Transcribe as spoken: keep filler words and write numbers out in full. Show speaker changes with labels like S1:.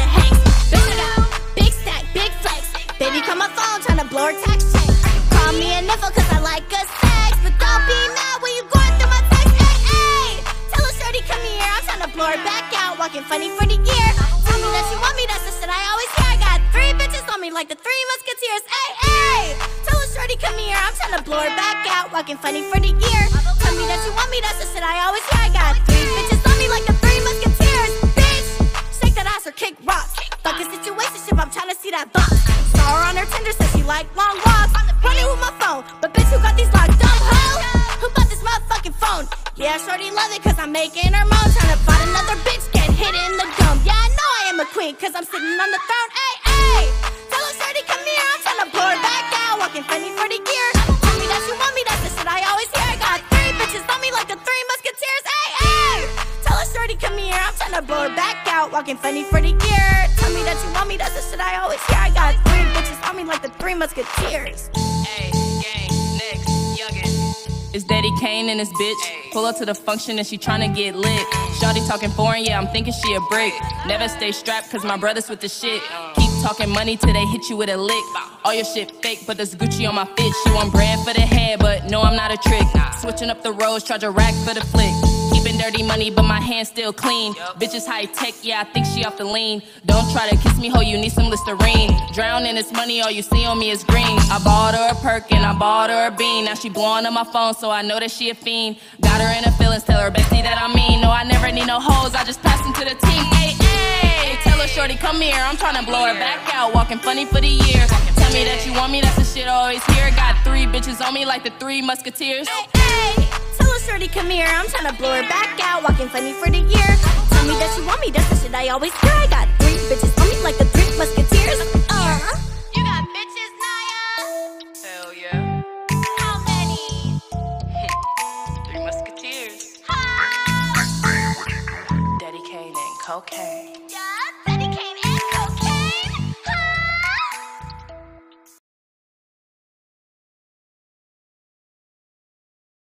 S1: a Heist. Bitch, I got big stack, big flex. Baby, call my phone, tryna blow her text. Call me a niffle cause I like a sex. But don't be mad when you going through my text. Ay, ay. Tell her shorty come here, I'm tryna blow her back out. Walking funny for the year. Tell me that she want me, that's the shit I always hear. I got three bitches on me like the three musketeers. Ay, ay. Tell her shorty come here, I'm tryna blow her back out. Walking funny for the year. Tell me that you want me, that's the shit I always hear. I got three bitches on me like the three musketeers. Bitch, shake that ass or kick rocks. Fucking situationship, I'm tryna see that box. Saw her on her Tinder, said she like long walks. Running with my phone, but bitch, who got these locked up, hoe? Who bought this motherfucking phone? Yeah, shorty love it cause I'm making her moan. Tryna find another bitch, get hit in the gum. Yeah, I know I am a queen cause I'm sitting on the throne. Ay, ay. Tell her shorty come here, I'm tryna blow her back out. Walking funny for the year. Tell me that you want me, that's the shit I always hear. I got three bitches on me like the three musketeers. Ay, ay. Tell her shorty come here, I'm tryna blow her back out. Walking funny for the year. Tell me that you want me, that's the shit I always hear. I got three bitches on me like the three musketeers.
S2: Hey, gang, next, youngin'. It's Daddy Kane and this bitch. Pull up to the function and she tryna get lit. Shawty talking foreign, yeah, I'm thinking she a brick. Never stay strapped cause my brothers with the shit. Keep talking money till they hit you with a lick. All your shit fake, but there's Gucci on my fit. She want bread for the head, but no, I'm not a trick. Switching up the roads, charge a rack for the flick. Keeping dirty money, but my hands still clean. Bitches high tech, yeah, I think she off the lean. Don't try to kiss me, ho, you need some Listerine. Drown in this money, all you see on me is green. I bought her a perk and I bought her a bean. Now she blowing up my phone, so I know that she a fiend. Got her in her feelings, tell her bestie that I mean. No, I never need no hoes, I just pass them to the team. Ay, ay, tell her shorty come here, I'm tryna blow her back out. Walking funny for the year. Tell me that you want me, that's the shit I always hear. Got three bitches on me like the three musketeers.
S1: Ay, ay. Tell her shorty come here, I'm tryna blow her back out. Walking funny for the year. Tell me that you want me, that's the shit I always hear. I got three bitches on me like the three musketeers. Uh, you got bitches, Naya?
S2: Hell yeah.
S1: How many?
S2: Three musketeers.
S1: Ha!
S2: Daddy Kane and cocaine.